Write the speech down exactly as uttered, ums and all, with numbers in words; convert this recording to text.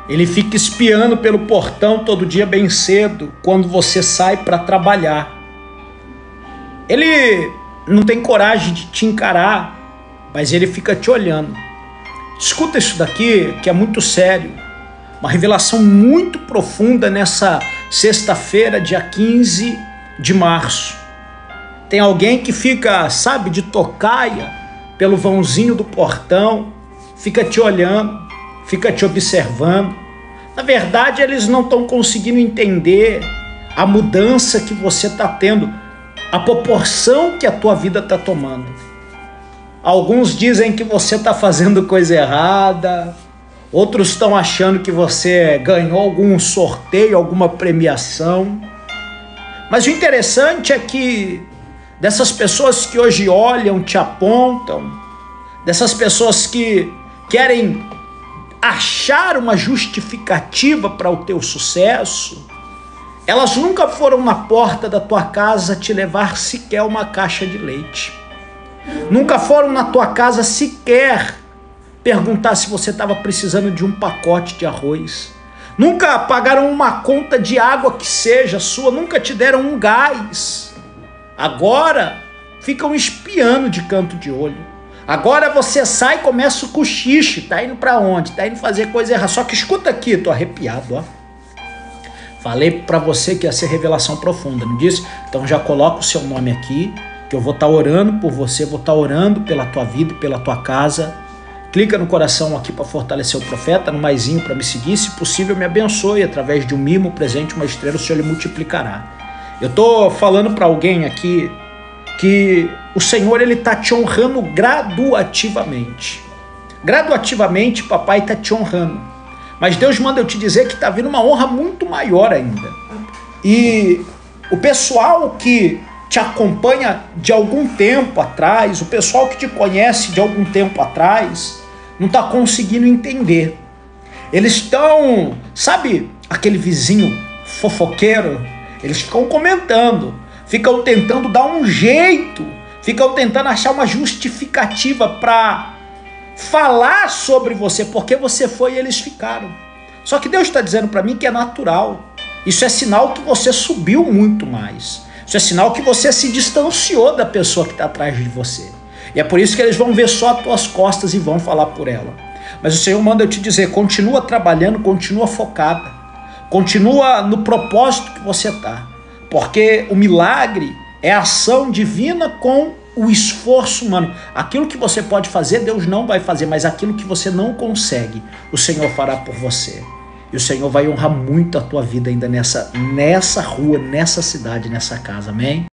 Ele fica espiando pelo portão todo dia bem cedo, quando você sai para trabalhar. Ele não tem coragem de te encarar, mas ele fica te olhando. Escuta isso daqui, que é muito sério. Uma revelação muito profunda nessa sexta-feira, dia quinze de março. Tem alguém que fica, sabe, de tocaia pelo vãozinho do portão, fica te olhando, fica te observando. Na verdade, eles não estão conseguindo entender a mudança que você está tendo, a proporção que a tua vida está tomando. Alguns dizem que você está fazendo coisa errada, outros estão achando que você ganhou algum sorteio, alguma premiação. Mas o interessante é que dessas pessoas que hoje olham, te apontam, dessas pessoas que querem achar uma justificativa para o teu sucesso, elas nunca foram na porta da tua casa te levar sequer uma caixa de leite. Nunca foram na tua casa sequer perguntar se você estava precisando de um pacote de arroz. Nunca pagaram uma conta de água que seja sua, nunca te deram um gás. Agora ficam espiando de canto de olho. Agora você sai e começa o cochiche. Tá indo pra onde? Tá indo fazer coisa errada. Só que escuta aqui, tô arrepiado, ó. Falei pra você que ia ser revelação profunda, não disse? Então já coloca o seu nome aqui, que eu vou estar orando por você, vou estar orando pela tua vida e pela tua casa. Clica no coração aqui para fortalecer o profeta, no maisinho para me seguir. Se possível, me abençoe através de um mimo, presente, uma estrela, o Senhor lhe multiplicará. Eu tô falando para alguém aqui que o Senhor ele tá te honrando graduativamente. Graduativamente, papai tá te honrando. Mas Deus manda eu te dizer que tá vindo uma honra muito maior ainda. E o pessoal que te acompanha de algum tempo atrás, o pessoal que te conhece de algum tempo atrás, não está conseguindo entender. Eles estão, sabe aquele vizinho fofoqueiro? Eles ficam comentando, ficam tentando dar um jeito, ficam tentando achar uma justificativa para falar sobre você, porque você foi e eles ficaram. Só que Deus está dizendo para mim que é natural. Isso é sinal que você subiu muito mais. Isso é sinal que você se distanciou da pessoa que está atrás de você. E é por isso que eles vão ver só as tuas costas e vão falar por ela. Mas o Senhor manda eu te dizer, continua trabalhando, continua focada. Continua no propósito que você está. Porque o milagre é a ação divina com o esforço humano. Aquilo que você pode fazer, Deus não vai fazer. Mas aquilo que você não consegue, o Senhor fará por você. E o Senhor vai honrar muito a tua vida ainda nessa, nessa rua, nessa cidade, nessa casa, amém?